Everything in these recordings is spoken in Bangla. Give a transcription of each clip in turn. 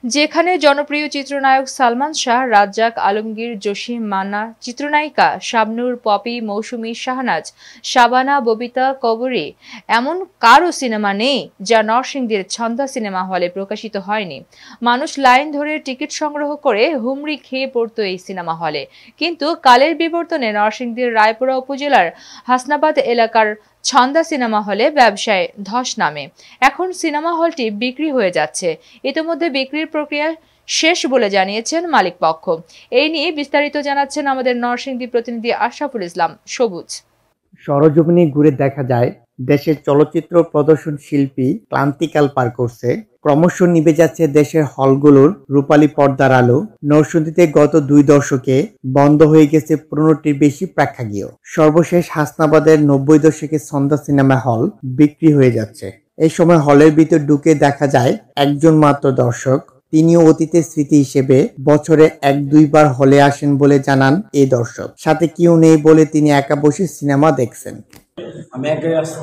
যেখানে জনপ্রিয় চিত্রনায়ক সালমান শাহ, রাজ্জাক, আলমগীর, জসিম, মান্না, চিত্রনায়িকা শাবনূর, পপি, মৌসুমী, শাহনাজ, শাবানা, ববিতা, কবরী এমন কারও সিনেমা নেই যা নরসিংদীর ছন্দা সিনেমা হলে প্রকাশিত হয়নি। মানুষ লাইন ধরে টিকিট সংগ্রহ করে হুমড়ি খেয়ে পড়তো এই সিনেমা হলে। কিন্তু কালের বিবর্তনে নরসিংদীর রায়পুরা উপজেলার হাসনাবাদ এলাকার ছন্দা সিনেমা হলে ব্যবসায় ধস নামে। এখন সিনেমা হলটি বিক্রি হয়ে যাচ্ছে। ইতিমধ্যে বিক্রির প্রক্রিয়া শেষ বলে জানিয়েছেন মালিক পক্ষ। এই নিয়ে বিস্তারিত জানাচ্ছেন আমাদের নরসিংদী প্রতিনিধি আশরাফুল ইসলাম সবুজ। সরজমিনে ঘুরে দেখা যায় দেশের চলচ্চিত্র প্রদর্শন শিল্পী ক্লান্তিকাল পার করছে। ক্রমশ নিভে যাচ্ছে দেশের হলগুলোর রূপালী পর্দার আলো। নরসিংদীতে গত 2 দশকে বন্ধ হয়ে গেছে 15টির বেশি প্রেক্ষাগৃহ। সর্বশেষ হাসনাবাদের 90 দশকের ছন্দা সিনেমা হল বিক্রি হয়ে যাচ্ছে। এই সময় হলের ভিতর ঢুকে দেখা যায় একজন মাত্র দর্শক। তিনিও অতীতের স্মৃতি হিসেবে বছরে 1-2 বার হলে আসেন বলে জানান এই দর্শক। সাথে কেউ নেই বলে তিনি একা বসে সিনেমা দেখছেন। আমি একাই আসছি,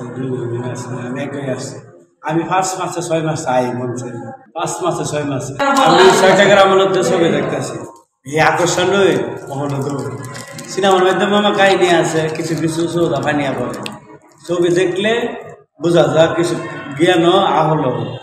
আমি একাই আসছি। আমি 5 মাসে 6 মাস আই বলছে, 5 মাসে 6 মাস আমি 6 টাকার আমলের ছবি দেখতেছি। এই আকর্ষণই কখনো তো সিনেমার মাধ্যমে আমার কাহিনী আছে, কিছু কিছু সৌদা ফানিয়া পড়ে। ছবি দেখলে বোঝা যায় কিছু জ্ঞান আহল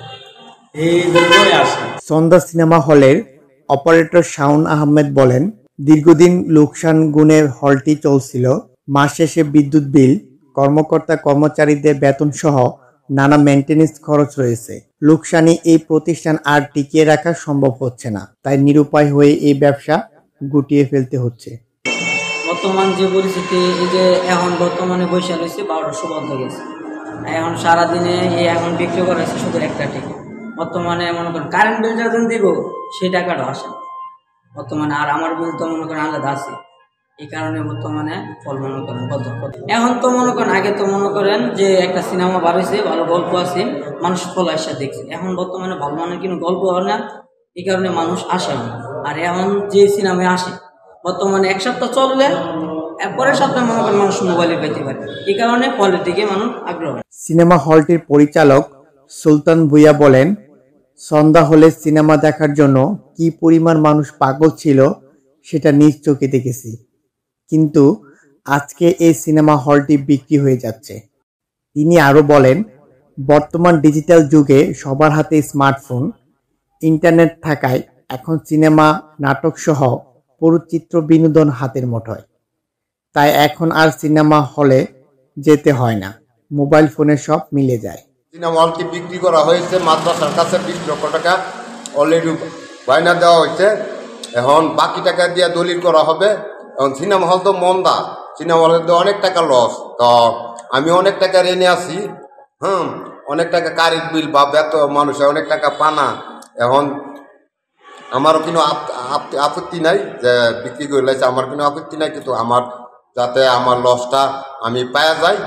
এই জন্যই আসে। ছন্দা সিনেমা হলের অপারেটর শাওন আহমেদ বলেন, দীর্ঘদিন লোকসান গুণে হলটি চলছিল। মাস শেষে বিদ্যুৎ বিল, কর্মকর্তা কর্মচারীদের বেতন সহ নানা মেইনটেনেন্স খরচ রয়েছে। লোকসানে এই প্রতিষ্ঠান আর টিকিয়ে রাখা সম্ভব হচ্ছে না, তাই নিরুপায় হয়ে এই ব্যবসা গুটিয়ে ফেলতে হচ্ছে। বর্তমান যে পরিস্থিতি, এই যে এখন বর্তমানে বৈশাখ হয়েছে 12টা বন্ধ গেছে। এখন সারাদিনে এখন বিক্রি করা হয়েছে শুধু একটা টিকিট। বর্তমানে মনে করেন কারেন্ট বিল যখন দিব সেই টাকাটা আসে বর্তমানে। আর আমার বিল তো মনে করেন আলাদা আছে, এই কারণে বর্তমানে ফল মনে করেন এখন তো মনে করেন আগে তো মনে করেন যে একটা সিনেমা বার হয়েছে, ভালো গল্প আছে, মানুষ ফল আসা দেখছে। এখন বর্তমানে ভালো মানের কিন্তু গল্প হয় না, এই কারণে মানুষ আসে না। আর এখন যে সিনেমায় আসে বর্তমানে 1 সপ্তাহ চললে পরের সপ্তাহে মনে করেন মানুষ মোবাইলে পেতে পারে, এই কারণে ফলের দিকে মানুষ আগ্রহ। সিনেমা হলটির পরিচালক সুলতান ভুইয়া বলেন, ছন্দা হলে সিনেমা দেখার জন্য কি পরিমাণ মানুষ পাগল ছিল সেটা নিজ চোখে দেখেছি। কিন্তু আজকে এই সিনেমা হলটি বিক্রি হয়ে যাচ্ছে। তিনি আরো বলেন, বর্তমান ডিজিটাল যুগে সবার হাতে স্মার্টফোন, ইন্টারনেট থাকায় এখন সিনেমা, নাটক সহ পুরো চিত্র বিনোদন হাতের মুঠোয়। তাই এখন আর সিনেমা হলে যেতে হয় না, মোবাইল ফোনে সব মিলে যায়। সিনেমা হলটি বিক্রি করা হয়েছে মাদ্রাসার কাছে 20 লক্ষ টাকা অলরেডি বায়না দেওয়া হয়েছে। এখন বাকি টাকা দিয়ে দলিল করা হবে। এখন সিনেমা হল তো মন্দা, সিনেমা হলে তো অনেক টাকা লস। তো আমি অনেক টাকা ঋণে আছি, অনেক টাকা কারেন্ট বিল বা মানুষের অনেক টাকা পানা। এখন আমারও কোনো আপত্তি নাই যে বিক্রি করে লাইছে, আমার কোনো আপত্তি নাই, কিন্তু আমার যাতে আমার লসটা আমি পাওয়া যাই,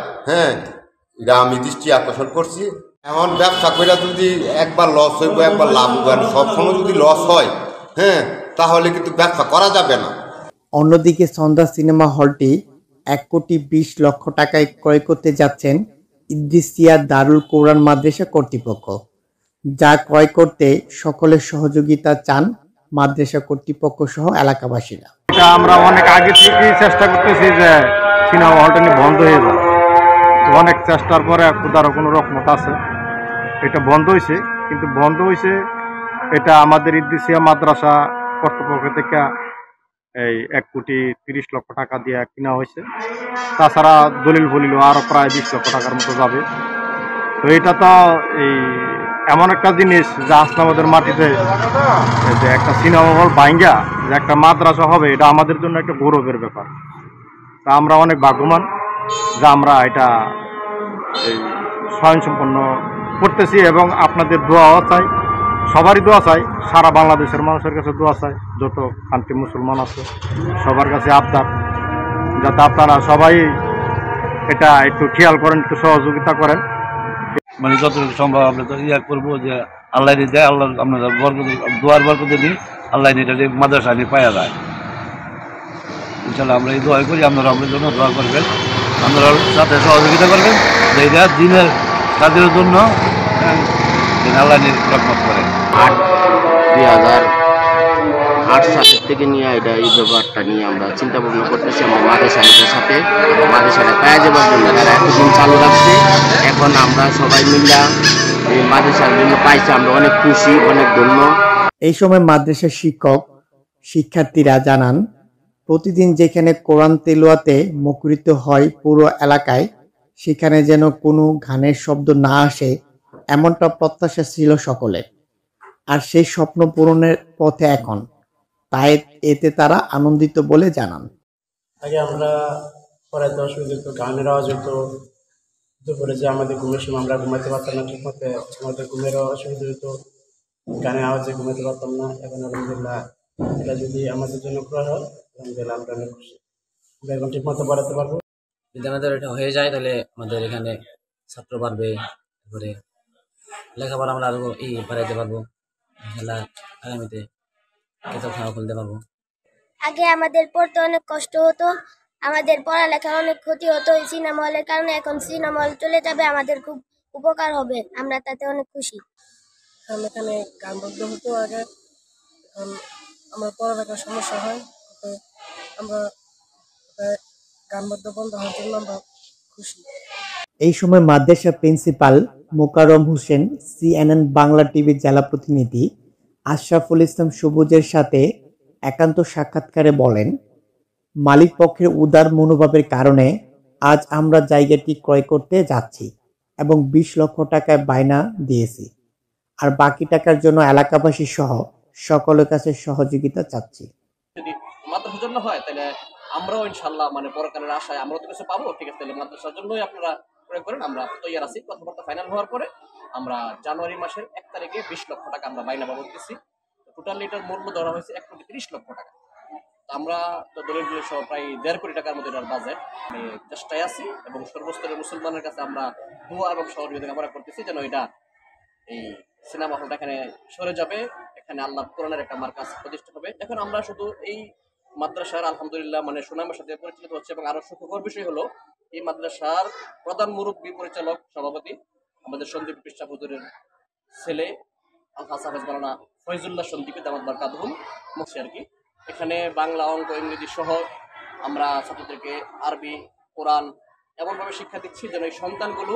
এটা আমি দৃষ্টি আকর্ষণ করছি। এখন ব্যবসা করে যদি একবার লস হইব একবার লাভ হইব, সবসময় যদি লস হয় তাহলে কিন্তু ব্যবসা করা যাবে না। অন্যদিকে ছন্দা সিনেমা হলটি 1,20,00,000 টাকায় ক্রয় করতে যাচ্ছেন ইদ্রিসিয়া দারুল কোরআন মাদ্রাসা কর্তৃপক্ষ, যা ক্রয় করতে সকলের সহযোগিতা চান মাদ্রাসা কর্তৃপক্ষ সহ এলাকাবাসীরা। এটা আমরা অনেক আগে থেকেই চেষ্টা করতেছি যে সিনেমা হলটা নিয়ে বন্ধ হয়ে যাবে। অনেক চেষ্টার পরে খুদারও কোনো রকমত আছে, এটা বন্ধ হয়েছে। কিন্তু বন্ধ হয়েছে এটা আমাদের ইদ্রিসিয়া মাদ্রাসা কর্তৃপক্ষ থেকে এই 1,30,00,000 টাকা দিয়ে কিনা হয়েছে। তাছাড়া দলিল ফলিল আরও প্রায় 20 লক্ষ টাকার মতো যাবে। তো এটা তো এই এমন একটা জিনিস যা হাসনাবাদের মাটিতে যে একটা সিনেমা হল ভাঙ্গা যে একটা মাদ্রাসা হবে, এটা আমাদের জন্য একটা গৌরবের ব্যাপার। তা আমরা অনেক ভাগ্যবান যে আমরা এটা এই স্বয়ংসম্পন্ন করতেছি, এবং আপনাদের দোয়াও চাই, সবারই দোয়া চাই, সারা বাংলাদেশের মানুষের কাছে দোয়া চাই, যত কান্ট্রি মুসলমান আছে সবার কাছে আবদার যাতে আপনারা সবাই এটা একটু খেয়াল করেন, একটু সহযোগিতা করেন। মানে যতটুকু সম্ভব আমরা তো করবো যে আল্লাহ দেয়, আল্লাহ আপনারা দোয়ার বরকতে দিন, আল্লাহ এটা মাদ্রাসা নিয়ে পাওয়া যায়। ইনশাল্লাহ আমরা এই দোয়া করি, আপনারা আমাদের জন্য দোয়া করবেন, আপনারা সাথে সহযোগিতা করবেন যে এটা দিনের কাজের জন্য আল্লাহ রহমত করেন। 8-2000 থেকে নিয়ে এই ব্যাপারটা নিয়ে আমরা চিন্তা ভাবনা করতেছি আমরা মাদ্রাসার সাথে মাদ্রাসাটা পাওয়া যাবার জন্য তারা এতদিন চালু রাখছে। এখন আমরা সবাই মিলে এই মাদ্রাসার জন্য পাইছি, আমরা অনেক খুশি, অনেক ধন্য। এই সময় মাদ্রাসার শিক্ষক শিক্ষার্থীরা জানান, প্রতিদিন যেখানে কোরআন তেলাওয়াতে মুখরিত হয় পুরো এলাকায়, সেখানে যেন কোনো গানের শব্দ না আসে এমনটা প্রত্যাশা ছিল সকলের। আর সেই স্বপ্ন পূরণের পথে এখন, তাই এতে তারা আনন্দিত বলে জানান। আগে আমরা পড়াইতে অসুবিধা হতো, গানের আওয়াজ হতো, দুপুরে যে আমাদের ঘুমের সময় আমরা ঘুমাতে পারতাম না ঠিক মতো, আমাদের ঘুমেরও অসুবিধা হতো, গানের আওয়াজে ঘুমাতে পারতাম না। এখন আলহামদুলিল্লাহ এটা যদি আমাদের জন্য করা হয় আলহামদুলিল্লাহ আমরা অনেক খুশি, আমরা এখন ঠিক মতো পড়াতে পারবো। যদি আমাদের এটা হয়ে যায় তাহলে আমাদের এখানে ছাত্র বাড়বে, তারপরে লেখাপড়া আমরা আরো বাড়াইতে পারবো, আগামীতে কিতাবখানা খুলতে পারবো। আগে আমাদের পড়তে অনেক কষ্ট হতো, আমাদের পড়ালেখার অনেক ক্ষতি হতো এই সিনেমা হলের কারণে। এখন সিনেমা হল চলে যাবে, আমাদের খুব উপকার হবে, আমরা তাতে অনেক খুশি। এখানে গান বন্ধ হতো আগে, এখন আমার পড়ালেখার সমস্যা হয়, আমরা গান বন্ধ হওয়ার জন্য আমরা খুশি। এই সময় মাদ্রাসা প্রিন্সিপাল মোকাররম হোসেন CNN বাংলা টিভির জেলা প্রতিনিধি আশরাফুল ইসলাম সবুজের সাথে একান্ত সাক্ষাৎকারে বলেন, মালিক পক্ষের উদার মনোভাবের কারণে আজ আমরা জায়গাটি ক্রয় করতে যাচ্ছি এবং 20 লক্ষ টাকায় বায়না দিয়েছি। আর বাকি টাকার জন্য এলাকাবাসী সহ সকলের কাছে সহযোগিতা চাচ্ছি। যদি মাদ্রাসার জন্য হয় তাহলে আমরাও ইনশাল্লাহ পরকালের আশায় আমরাও তো কিছু পাবো। ঠিক আছে, তাহলে মাদ্রাসার জন্যই আপনারা প্রয়োগ করেন, আমরা তৈরি আছি। কথাবার্তা ফাইনাল হওয়ার পরে আমরা জানুয়ারি মাসের 1 তারিখে 20 লক্ষ টাকা আমরা বায়না বাবদ দিচ্ছি। টোটালি এটার মূল্য ধরা হয়েছে 1,30 লক্ষ টাকা। আমরা তো দলিল সহ প্রায় 1.5 কোটি টাকার মধ্যে এটার বাজেট চেষ্টায় আছি এবং সর্বস্তরের মুসলমানের কাছে আমরা দোয়া এবং সহযোগিতা কামনা করতেছি যেন এটা এই সিনেমা হলটা এখানে সরে যাবে, এখানে আল্লাহ কোরআনের একটা মার্কাজ প্রতিষ্ঠা হবে। এখন আমরা শুধু এই মাদ্রাসার আলহামদুলিল্লাহ সুনামের সাথে পরিচালিত হচ্ছে এবং আরো সুখকর বিষয় হলো এই মাদ্রাসার প্রধান মুরব্বী পরিচালক সভাপতি আমাদের সন্দীপ পৃষ্ঠা হুজুরের ছেলে আলহাজ হাফেজ মাওলানা ফয়জুল্লাহ সন্দীপী দামাত বারকাতুহুম মুফতি আর কি। এখানে বাংলা, অঙ্ক, ইংরেজি সহ আমরা ছাত্রদেরকে আরবি, কোরআন এমনভাবে শিক্ষা দিচ্ছি যেন এই সন্তানগুলো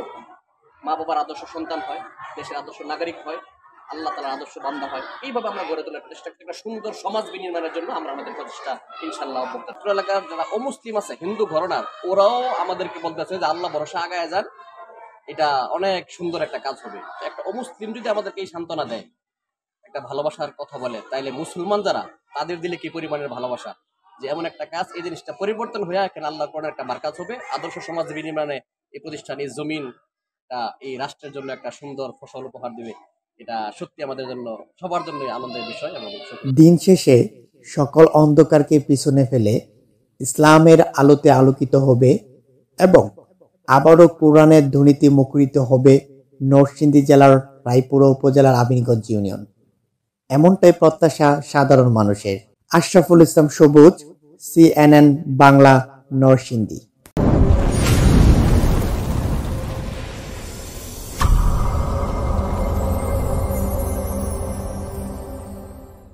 মা বাবার আদর্শ সন্তান হয়, দেশের আদর্শ নাগরিক হয়, আল্লাহ তাআলার আদর্শ বান্দা হয়। এইভাবে আমরা গড়ে তোলার চেষ্টা করি, একটা সুন্দর সমাজ বিনির্মাণের জন্য আমরা আমাদের প্রচেষ্টা ইনশাআল্লাহ অব্যাহত। এলাকার যারা অমুসলিম আছে, হিন্দু ঘরানার, ওরাও আমাদেরকে বলতেছে যে আল্লাহ ভরসা আগায় যান, এটা অনেক সুন্দর একটা কাজ হবে। একটা অমুসলিম যদি আমাদেরকে এই সান্ত্বনা দেয়, একটা ভালোবাসার কথা বলে, তাইলে মুসলমান যারা তাদের দিলে কি পরিমাণের ভালোবাসা, যে এমন একটা কাজ, এই জিনিসটা পরিবর্তন হয়ে এখানে আল্লাহর কোরআনের একটা মার্কাজ হবে, আদর্শ সমাজ বিনির্মাণে এই প্রতিষ্ঠান, এই জমিন এই রাষ্ট্রের জন্য একটা সুন্দর ফসল উপহার দিবে। এটা সত্যি আমাদের জন্য, সবার জন্যই আনন্দের বিষয়। এবং দিন শেষে সকল অন্ধকারকে পিছনে ফেলে ইসলামের আলোতে আলোকিত হবে এবং আবারও কোরআনের ধ্বনিতে মুখরিত হবে নরসিংদী জেলার রায়পুরা উপজেলার আমিনগঞ্জ ইউনিয়ন। এমনটাই প্রত্যাশা সাধারণ মানুষের। আশরাফুল ইসলাম সবুজ, CNN বাংলা, নরসিংদী।